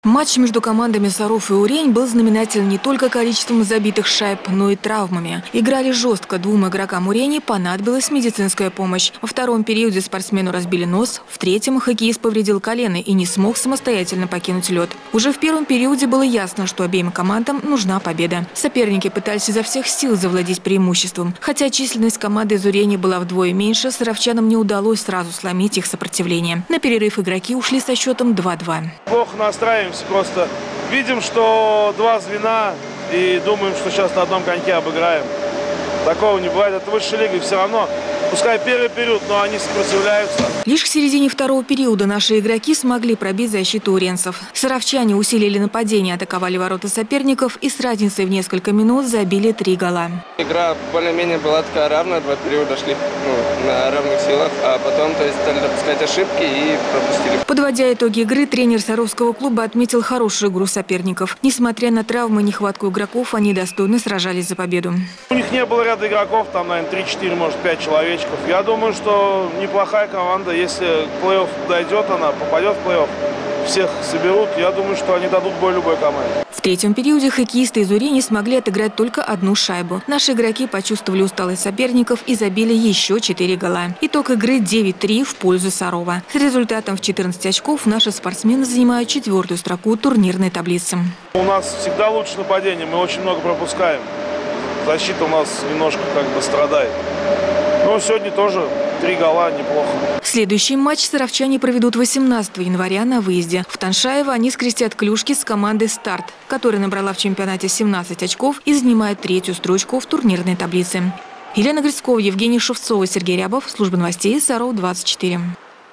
Матч между командами «Саров» и «Урень» был знаменателен не только количеством забитых шайб, но и травмами. Играли жестко, двум игрокам «Урени» понадобилась медицинская помощь. Во втором периоде спортсмену разбили нос, в третьем хоккеист повредил колено и не смог самостоятельно покинуть лед. Уже в первом периоде было ясно, что обеим командам нужна победа. Соперники пытались изо всех сил завладеть преимуществом. Хотя численность команды из «Урени» была вдвое меньше, саровчанам не удалось сразу сломить их сопротивление. На перерыв игроки ушли со счетом 2-2. Плохо настраиваемся, просто видим, что два звена и думаем, что сейчас на одном коньке обыграем. Такого не бывает. Это высшая лига, и все равно, пускай первый период, но они сопротивляются. Лишь к середине второго периода наши игроки смогли пробить защиту уренцев. Саровчане усилили нападение, атаковали ворота соперников и с разницей в несколько минут забили 3 гола. Игра более-менее была такая равная, два периода шли на равных силах, а потом стали допускать ошибки и пропустили. Подводя итоги игры, тренер Саровского клуба отметил хорошую игру соперников. Несмотря на травмы и нехватку игроков, они достойно сражались за победу. У них не было ряда игроков, там, наверное, 3-4, может, 5 человечков. Я думаю, что неплохая команда. Если плей-офф дойдет, она попадет в плей-офф, всех соберут, я думаю, что они дадут бой любой команде. В третьем периоде хоккеисты из «Урени» смогли отыграть только одну шайбу. Наши игроки почувствовали усталость соперников и забили еще 4 гола. Итог игры 9-3 в пользу Сарова. С результатом в 14 очков наши спортсмены занимают 4-ю строку турнирной таблицы. У нас всегда лучше нападение, мы очень много пропускаем. Защита у нас немножко страдает. Но сегодня тоже 3 гола, неплохо. Следующий матч саровчане проведут 18 января на выезде. В Таншаево они скрестят клюшки с командой «Старт», которая набрала в чемпионате 17 очков и занимает 3-ю строчку в турнирной таблице. Елена Грицкова, Евгений Шевцова, Сергей Рябов. Служба новостей Саров 24.